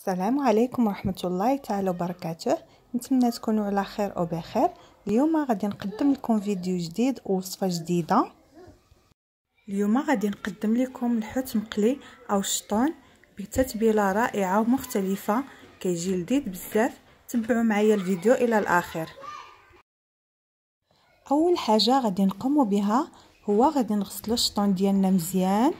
السلام عليكم ورحمة الله تعالى وبركاته. نتمنى تكونوا على خير وبخير. اليوم غادي نقدم لكم فيديو جديد ووصفة جديدة. اليوم غادي نقدم لكم الحوت مقلي او الشطون بتتبيله رائعه ومختلفه، كيجي لذيذ بزاف. تبعوا معايا الفيديو الى الاخر. اول حاجه غادي نقوموا بها هو غادي نغسلوا الشطون ديالنا مزيان.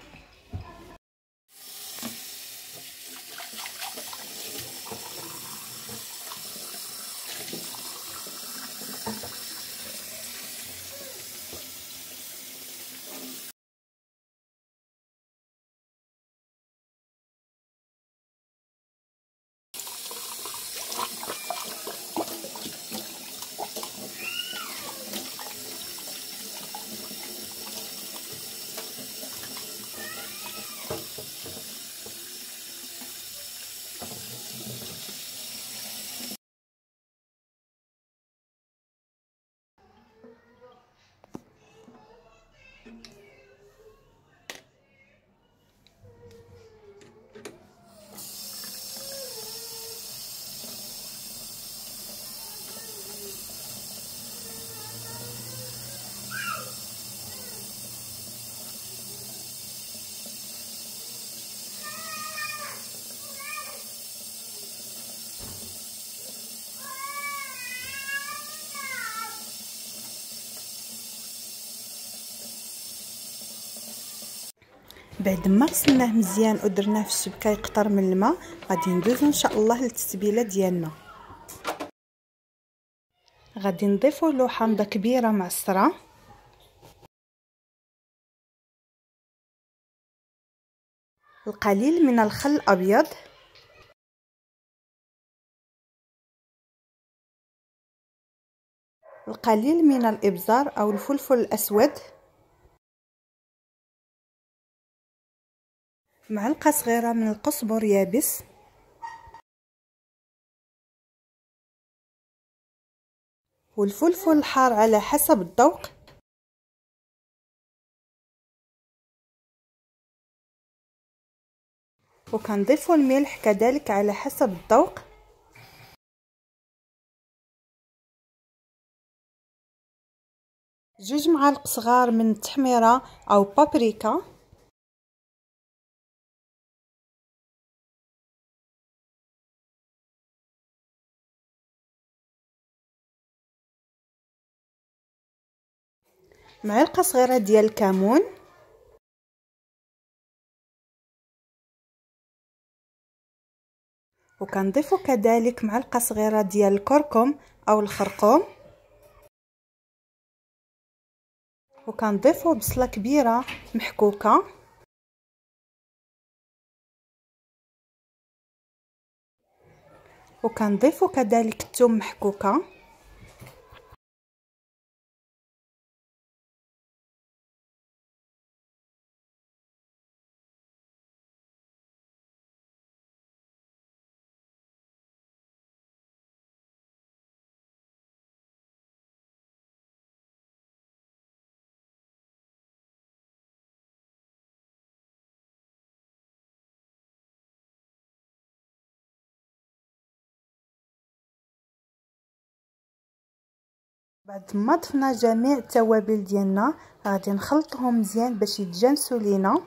بعد ما غسلناه مزيان ودرناه في الشبكه يقطر من الماء، غادي ندوزو ان شاء الله للتتبيله ديالنا. غادي نضيفو له حامضه كبيره معصره، القليل من الخل الابيض، القليل من الابزار او الفلفل الاسود، معلقه صغيره من القزبر يابس، والفلفل الحار على حسب الذوق، وكنضيفوا الملح كذلك على حسب الذوق. جوج معالق صغار من التحميره او بابريكا، معلقه صغيره ديال الكمون، وكنضيفوا كذلك معلقه صغيره ديال الكركم او الخرقوم، وكنضيفوا بصله كبيره محكوكه، وكنضيفوا كذلك الثوم محكوكه، بعد ما ضفنا جميع التوابل ديالنا غادي نخلطهم مزيان باش يتجانسوا لينا.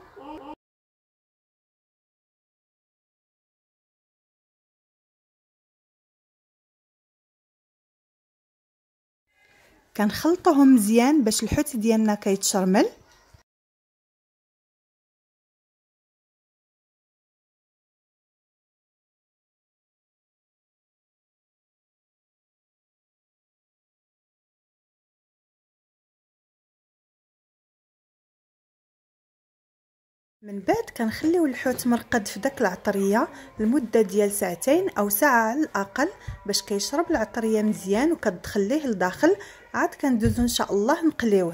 كنخلطوهم مزيان باش الحوت ديالنا كيتشرمل. من بعد كنخليو الحوت مرقد في داك العطريه لمده ديال ساعتين او ساعه على الاقل باش كيشرب العطريه مزيان وكتدخل ليه لداخل. عاد كندوزو ان شاء الله نقليوه.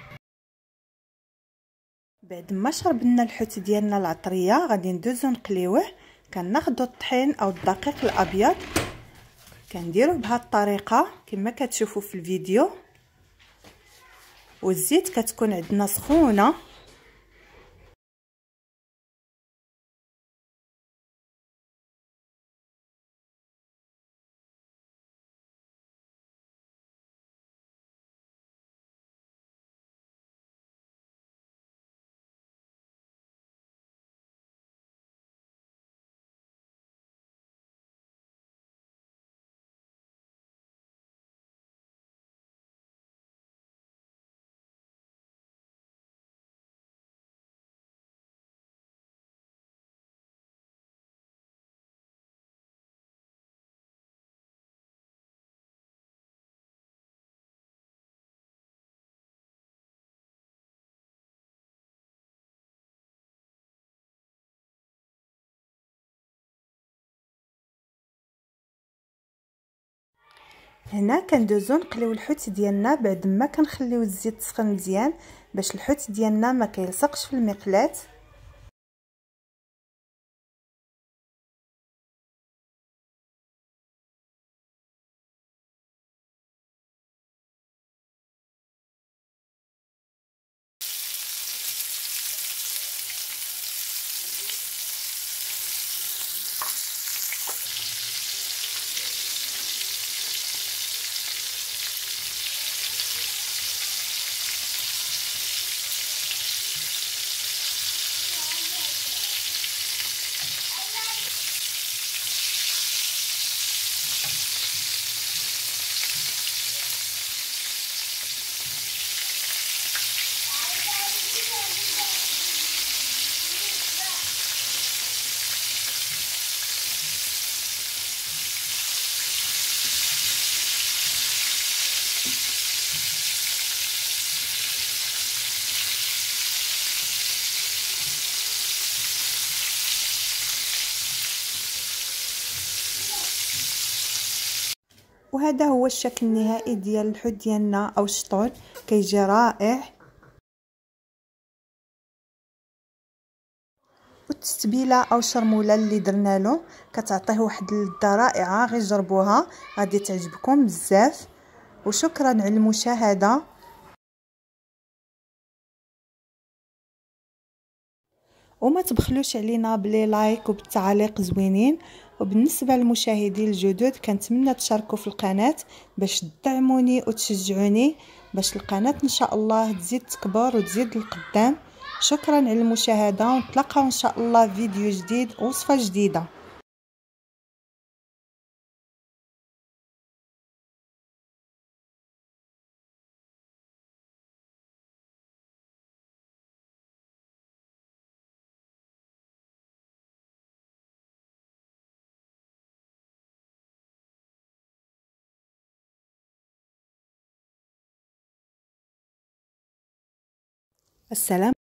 بعد ما شرب لنا الحوت ديالنا العطريه غادي ندوزو نقليوه. كناخذوا الطحين او الدقيق الابيض كنديروه بهذه الطريقه كما كتشوفوا في الفيديو، والزيت كتكون عندنا سخونه. هنا كندوزو نقليو الحوت ديالنا بعد ما كنخليو الزيت تسخن مزيان باش الحوت ديالنا ما كيلصقش في المقلاة. وهذا هو الشكل النهائي ديال الحوت ديالنا او الشطون، كيجي رائع. والتتبيله او الشرموله اللي درنا له كتعطيه واحد اللذه رائعه، غير جربوها غادي تعجبكم بزاف. وشكرا على المشاهده. وما تبخلوش علينا بلي لايك وبالتعاليق زوينين. وبالنسبه للمشاهدين الجدد كنتمنى تشاركوا في القناه باش تدعموني وتشجعوني باش القناه ان شاء الله تزيد تكبر وتزيد للقدام. شكرا على المشاهده، ونتلاقاو ان شاء الله في فيديو جديد ووصفه جديده. السلام.